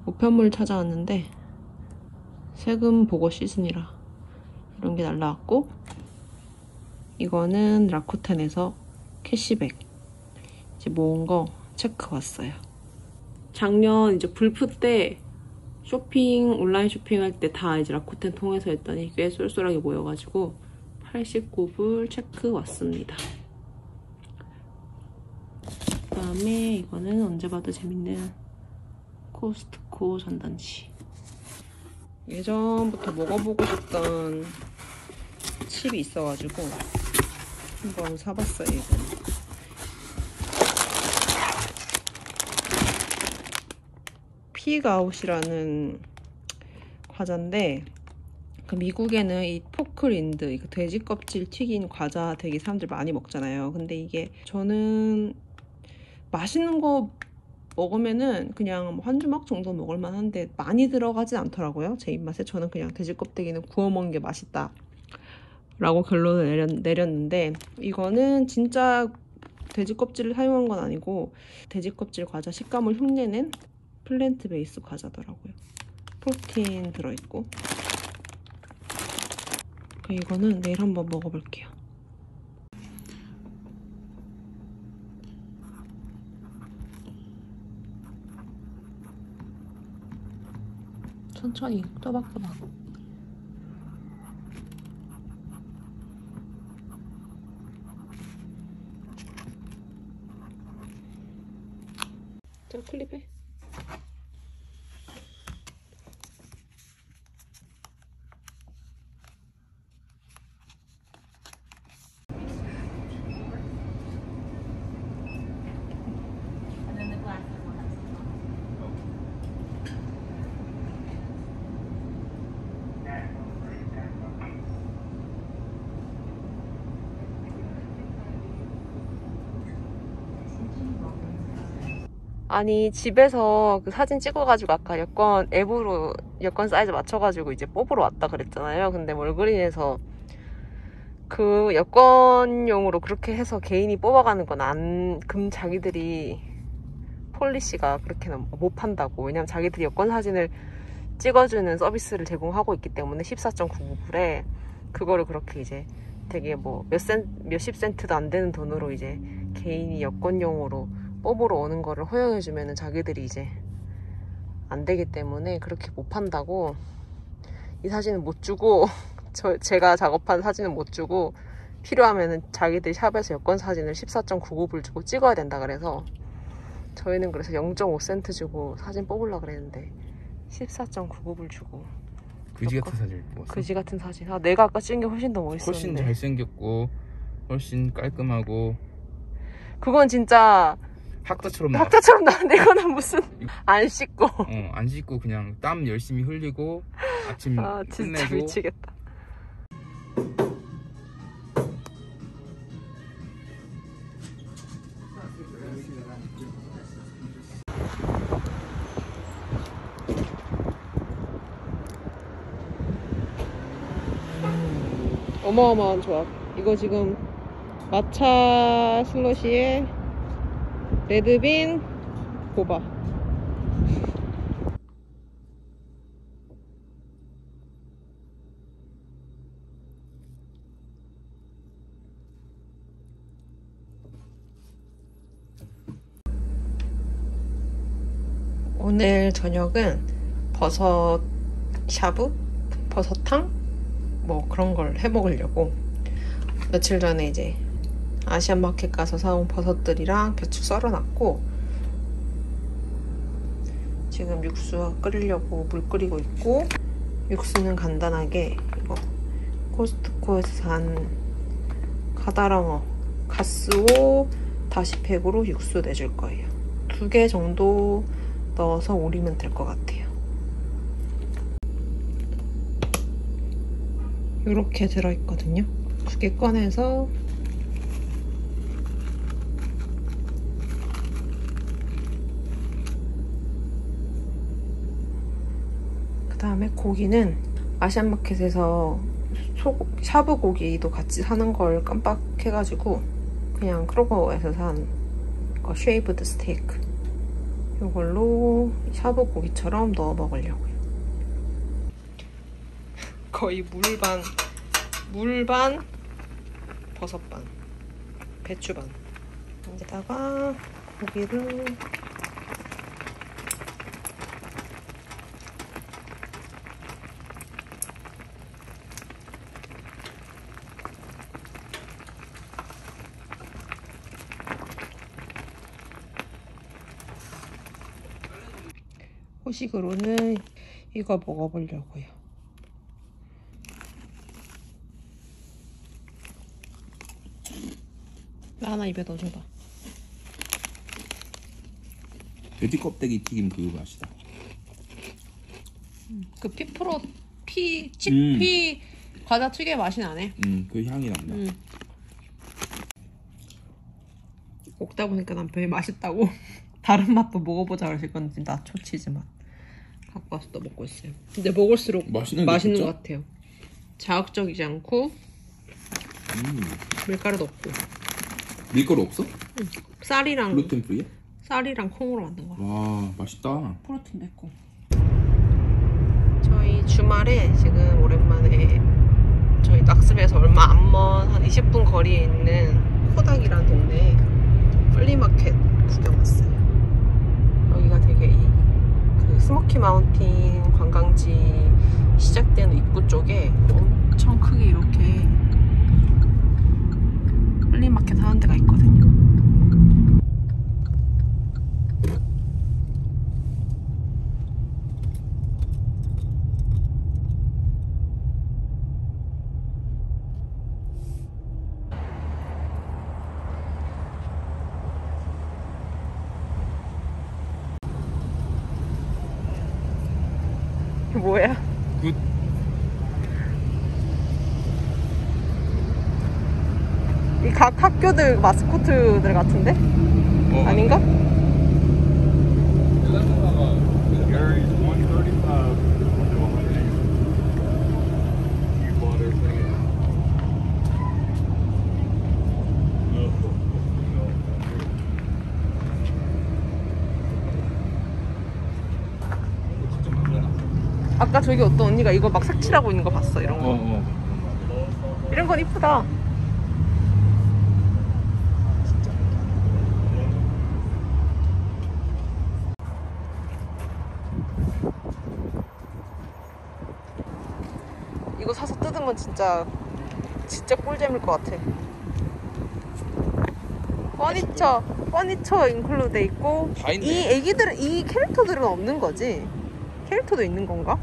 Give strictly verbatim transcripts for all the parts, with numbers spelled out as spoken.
우편물 찾아왔는데 세금 보고 시즌이라 이런 게 날라왔고, 이거는 라쿠텐에서 캐시백 이제 모은 거 체크 왔어요. 작년 이제 불프 때 쇼핑, 온라인 쇼핑할 때 다 이제 라쿠텐 통해서 했더니 꽤 쏠쏠하게 모여가지고 팔십구 불 체크 왔습니다. 그 다음에 이거는 언제 봐도 재밌는 코스트코 전단지. 예전부터 먹어보고 싶던 칩이 있어가지고 한번 사봤어요. 이거는 피그아웃이라는 과자인데, 그 미국에는 이 포크린드, 이거 돼지 껍질 튀긴 과자 되게 사람들 많이 먹잖아요. 근데 이게 저는 맛있는 거 먹으면은 그냥 한 주먹 정도 먹을만 한데 많이 들어가진 않더라고요, 제 입맛에. 저는 그냥 돼지 껍데기는 구워 먹는 게 맛있다 라고 결론을 내렸, 내렸는데 이거는 진짜 돼지 껍질을 사용한 건 아니고 돼지 껍질 과자 식감을 흉내낸 플랜트 베이스 과자더라고요. 프로틴 들어있고. 이거는 내일 한번 먹어볼게요. 천천히 또박또박. 자, 클립해. 아니, 집에서 그 사진 찍어가지고 아까 여권 앱으로 여권 사이즈 맞춰가지고 이제 뽑으러 왔다 그랬잖아요. 근데 멀그린에서 그 여권용으로 그렇게 해서 개인이 뽑아가는 건 안, 금 자기들이 폴리시가 그렇게는 못 판다고. 왜냐면 자기들이 여권 사진을 찍어주는 서비스를 제공하고 있기 때문에 십사 점 구구 불에 그거를 그렇게 이제 되게 뭐 몇 센, 몇십 센트도 안 되는 돈으로 이제 개인이 여권용으로 뽑으러 오는 거를 허용해주면은 자기들이 이제 안 되기 때문에 그렇게 못 판다고. 이 사진은 못 주고 저, 제가 작업한 사진은 못 주고 필요하면은 자기들 샵에서 여권 사진을 십사 점 구구 불 주고 찍어야 된다 그래서 저희는 그래서 영 점 오 센트 주고 사진 뽑으려고 그랬는데 십사 점 구구 불 주고 그지 같은 사진을 뽑았어. 그지 같은 사진. 아, 내가 아까 찍은 게 훨씬 더 멋있었는데. 훨씬 잘생겼고 훨씬 깔끔하고. 그건 진짜 학자처럼 나왔어. 학자처럼 나왔는데 이거는 무슨 안 씻고 어, 안 씻고 그냥 땀 열심히 흘리고 아침 아 진짜 끝내고. 미치겠다. 어마어마한 조합. 이거 지금 마차 슬러시에 레드빈 보바. 오늘 저녁은 버섯 샤브? 버섯탕? 뭐 그런 걸 해 먹으려고. 며칠 전에 이제 아시안마켓 가서 사온 버섯들이랑 배추 썰어놨고 지금 육수 끓이려고 물 끓이고 있고, 육수는 간단하게 이거 코스트코에서 산 가다랑어 가스오 다시팩으로 육수 내줄 거예요. 두 개 정도 넣어서 우리면 될 것 같아요. 이렇게 들어있거든요. 두 개 꺼내서 그 다음에 고기는 아시안마켓에서 소, 샤브 고기도 같이 사는 걸 깜빡해가지고 그냥 크로거에서 산 거 쉐이브드 스테이크 이걸로 샤브 고기처럼 넣어 먹으려고요. 거의 물반, 물반, 버섯반, 배추반. 여기다가 고기를 후식으로는 이거 먹어보려고요. 나 하나 입에 넣어줘봐. 돼지 껍데기 튀김 그 맛이다. 그 피프로 피 치피 음. 과자 특유의 맛이 나네. 음, 그 향이 난다. 음. 먹다 보니까 남편이 맛있다고 다른 맛도 먹어보자 그러실 건지 나 초치즈 맛 갖고 와서 또 먹고 있어요. 근데 먹을수록 맛있는 것 같아요. 자극적이지 않고 음. 밀가루도 없고. 밀가루 없어? 응. 쌀이랑 글루텐 프리야? 쌀이랑 콩으로 만든 거야. 와, 맛있다. 프로틴 됐고. 저희 주말에 지금 오랜만에 저희 낙습에서 얼마 안 먼 한 이십 분 거리에 있는 코닥이란 동네에 플리마켓 구경 왔어요. 여기가 되게 이, 그 스모키 마운틴 관광지 시작되는 입구 쪽에 엄청 크게 이렇게 플리마켓 하는 데가 있거든요. 뭐야? 굿. 이 각 학교들 마스코트들 같은데? 어, 아닌가? 아까 저기 어떤 언니가 이거 막 색칠하고 있는 거 봤어. 이런 거. 어, 어. 이런 건 이쁘다. 진짜. 이거 사서 뜯으면 진짜 진짜 꿀잼일 것 같아. 퍼니처, 퍼니처 인클루드 돼 있고. 다 있네. 이 애기들은, 이 캐릭터들은 없는 거지? 캐릭터도 있는 건가?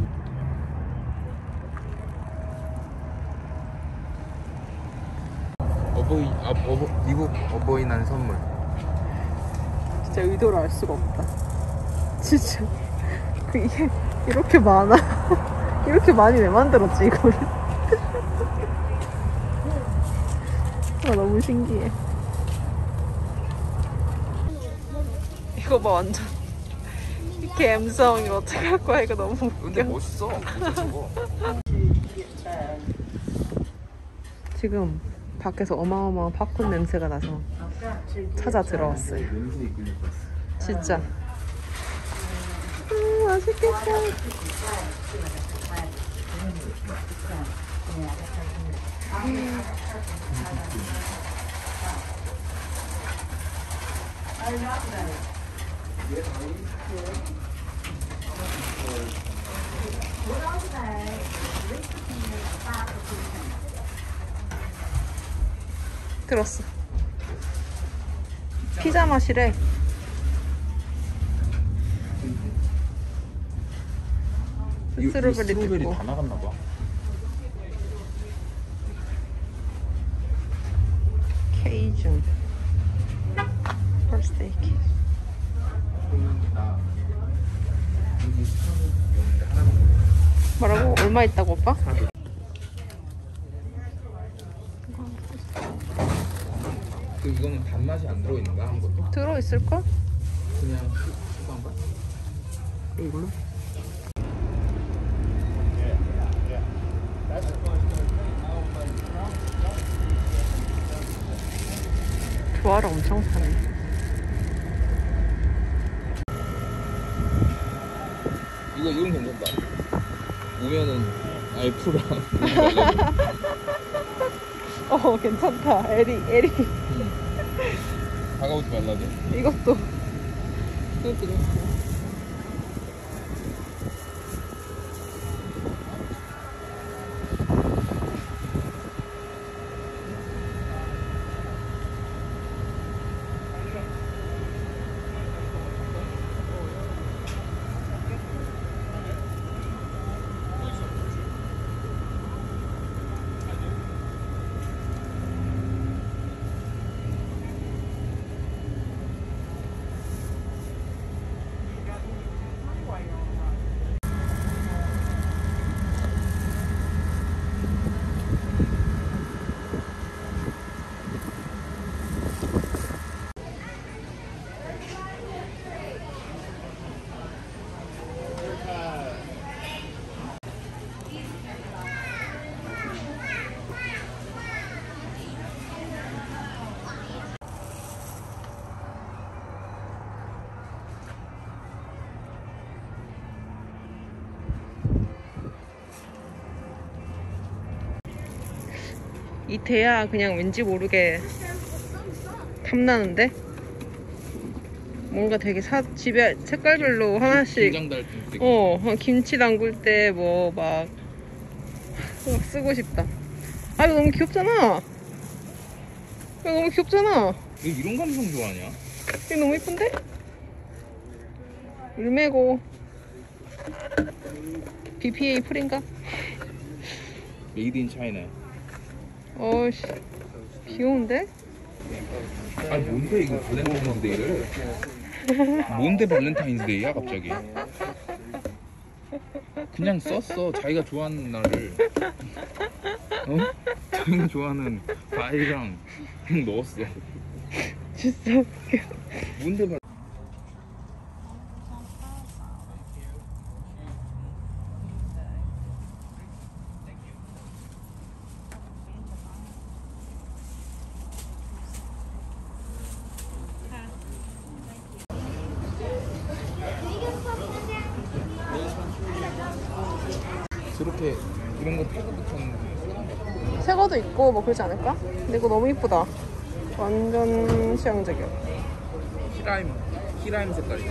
어버이, 아, 어버, 미국 어버이날 선물. 진짜 의도를 알 수가 없다. 진짜 그 이게 이렇게 많아. 이렇게 많이 왜 만들었지 이거를? 아, 너무 신기해. 이거 봐 완전 이렇게 엠성 이거 어떻게 할 거야? 이거 너무 웃겨. 근데 멋있어. 저거. 지금 밖에서 어마어마한 팝콘 냄새가 나서 찾아 들어왔어요. 진짜. 음, 맛있겠다. 음. 들었어. 피자 맛이래. 스트로베리 스트로베리 있고. 다 나갔나 봐. 케이준 펄스테이크. 뭐라고? 얼마 있다고 오빠? 그 이거는 단맛이 안 들어있는 거야? 아무것도? 들어있을걸? 그냥 수수한가? 이걸로? 조화를 엄청 사네. 이거 이건 괜찮다. 오면은 알프랑. 어 괜찮다. 에리 에리. 응. 다가오지 말라고. 이것도 이것도 좋고. 이 대야 그냥 왠지 모르게 탐나는데? 뭔가 되게 사, 집에 색깔별로 하나씩 김장 달좀 되게. 어 김치 담글 때 뭐 막 쓰고 싶다. 아 이거 너무 귀엽잖아. 이거 너무 귀엽잖아. 왜 이런 감성 좋아하냐? 이거 너무 예쁜데? 울메고 비피에이 풀인가? 메이드 인 차이나. 어씨 귀여운데? 아니 뭔데 이거 발렌타인스데이를? 뭔데 발렌타인스데이야 갑자기? 그냥 썼어. 자기가 좋아하는 날을. 어? 자기가 좋아하는 과일이랑 그냥 넣었어. 진짜 웃겨. 뭔데 발 저렇게 이런 거 태국 붙였는데 새거도 있고 뭐 그러지 않을까? 근데 이거 너무 이쁘다. 완전 취향적이야. 히라임 히라임 색깔이다.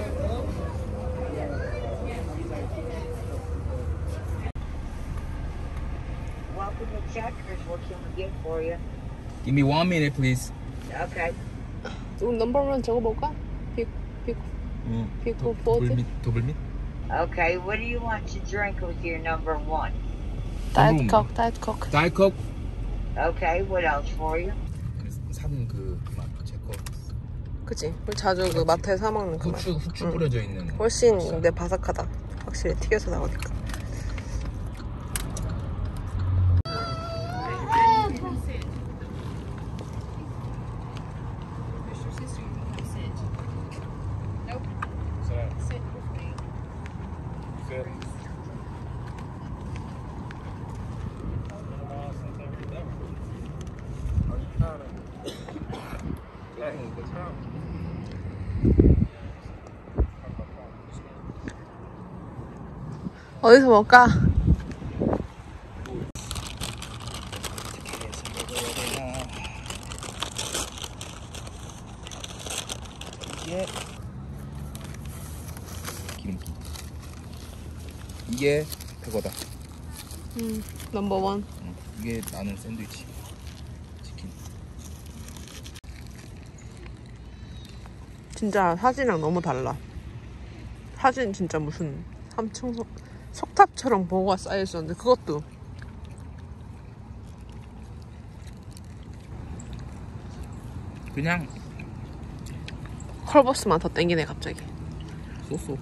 Welcome to Checkers. What can we get for you? Give me one minute, please. Okay. 우리 넘버원 적어볼까? 빅, 빅, 응. 빅 포즈? 더블밋? Okay, what do you want to drink with your number one? 다이어트 콕, 다이어트 콕. 다이콕. Okay, what else for you? 사는 그 맛, 제 거. 그치? 우리 자주 그 마트에서 사 먹는 그 맛. 후추 후추 응. 뿌려져 있는. 훨씬 근데 바삭하다. 확실히 튀겨서 나오니까. 어디서 먹을까? 이게 기름기. 이게 그거다. 음, 넘버원. 응. 이게 나는 샌드위치. 치킨. 진짜 사진이랑 너무 달라. 사진 진짜 무슨 삼 층 석, 석탑처럼 뭐가 쌓여있었는데 그것도 그냥 컬버스만 더 땡기네 갑자기. 쏘쏘.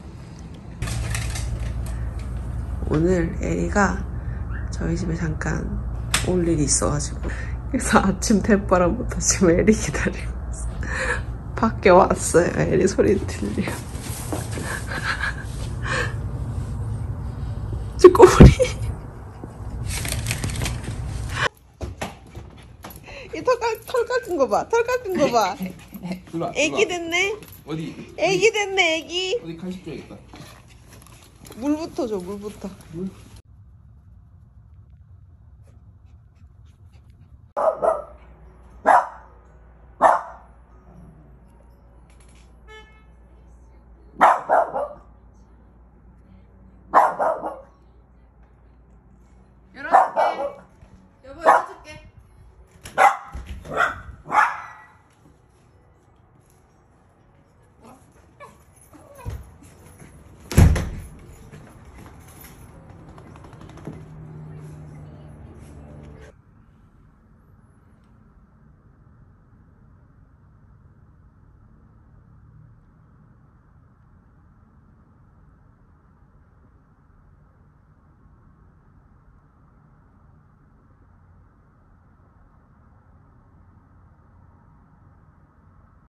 오늘 에리가 저희 집에 잠깐 올 일이 있어가지고 그래서 아침 대바람부터 지금 에리 기다리고 있어. 밖에 왔어요. 에리 소리 들려. 꼬리. 이 털 털 깎은 거 봐. 털 깎은 거 봐. 일로 와, 애기 됐네. 어디? 애기 됐네. 애기. 어디 간식 줘야겠다. 물부터 줘, 물부터. 물?